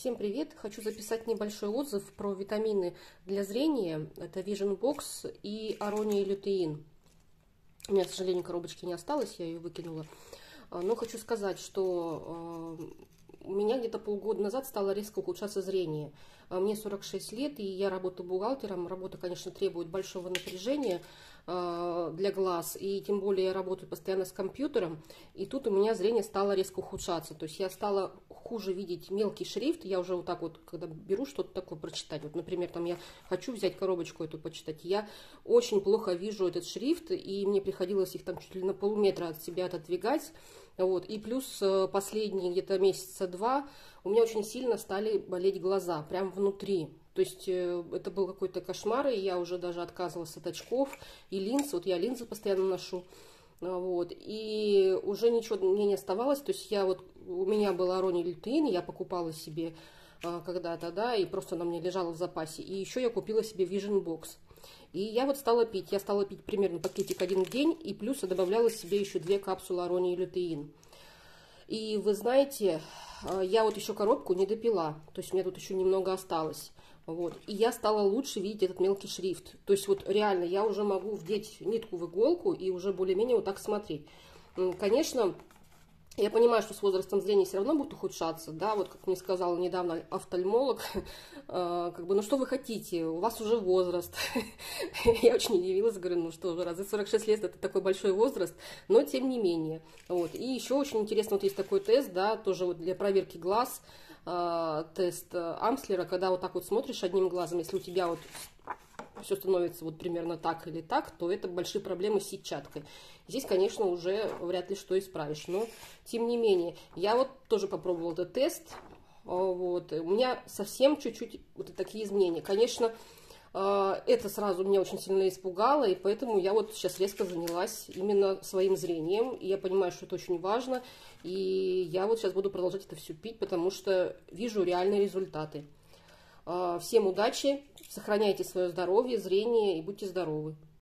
Всем привет! Хочу записать небольшой отзыв про витамины для зрения. Это Vision Box и Арония Лютеин. У меня, к сожалению, коробочки не осталось, я ее выкинула. Но хочу сказать, что у меня где-то полгода назад стало резко ухудшаться зрение. Мне 46 лет, и я работаю бухгалтером. Работа, конечно, требует большого напряжения для глаз, и тем более я работаю постоянно с компьютером. И тут у меня зрение стало резко ухудшаться. То есть я стала хуже видеть мелкий шрифт. Я уже вот так вот, когда беру что-то такое прочитать, вот, например, там я хочу взять коробочку эту почитать, я очень плохо вижу этот шрифт, и мне приходилось их там чуть ли на полметра от себя отодвигать. Вот. И плюс последние где-то месяца два у меня очень сильно стали болеть глаза, прям внутри. То есть это был какой-то кошмар, и я уже даже отказывалась от очков и линз. Вот я линзы постоянно ношу. Вот. И уже ничего мне не оставалось. То есть у меня был Арония Лютеин, я покупала себе когда-то, да, и просто она мне лежала в запасе. И еще я купила себе Vision Box. И я вот стала пить. Я стала пить примерно пакетик один в день, и плюс я добавляла себе еще 2 капсулы Аронии Лютеин. И вы знаете, я вот еще коробку не допила, то есть у меня тут еще немного осталось. Вот. И я стала лучше видеть этот мелкий шрифт. То есть вот реально я уже могу вдеть нитку в иголку и уже более-менее вот так смотреть. Конечно, я понимаю, что с возрастом зрение все равно будет ухудшаться, да, вот как мне сказал недавно офтальмолог, как бы, ну что вы хотите, у вас уже возраст. Я очень удивилась, говорю, ну что же, разве 46 лет это такой большой возраст, но тем не менее. Вот. И еще очень интересно, вот есть такой тест, да, тоже вот для проверки глаз, тест Амслера, когда вот так вот смотришь одним глазом, если у тебя вот все становится вот примерно так или так, то это большие проблемы с сетчаткой. Здесь, конечно, уже вряд ли что исправишь, но тем не менее, я вот тоже попробовала этот тест, вот, у меня совсем чуть-чуть вот такие изменения. Конечно, это сразу меня очень сильно испугало, и поэтому я вот сейчас резко занялась именно своим зрением, и я понимаю, что это очень важно, и я вот сейчас буду продолжать это все пить, потому что вижу реальные результаты. Всем удачи, сохраняйте свое здоровье, зрение и будьте здоровы.